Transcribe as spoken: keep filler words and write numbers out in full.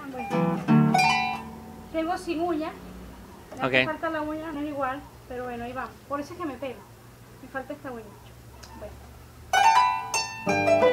bueno. Tengo sin uña. Me Ok. falta la uña, no es igual, pero bueno, ahí vamos. Por eso es que me pego. Me falta esta uña. Bueno.